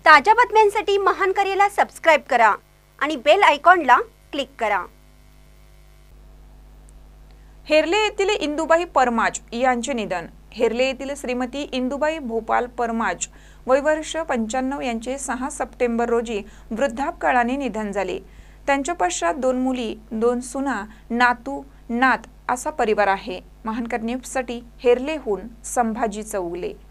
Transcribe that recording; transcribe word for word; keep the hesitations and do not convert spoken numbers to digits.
ताज्या बातम्यांसाठी महान करेला सबस्क्राइब करा आणि बेल आयकॉनला क्लिक करा। हेरले येथील इंदुबाई परमाज यांचे निधन। हेरले येथील श्रीमती इंदुबाई भोपाल परमाज वय वर्ष पंच्याण्णव यांचे सहा सप्टेंबर रोजी वृद्धापकाळाने निधन झाले। त्यांच्या पश्चात दोन मुली, दोन सुना, नातू, नात असा परिवार आहे। महान न्यूजसाठी हेरलेहून संभाजी चौगले।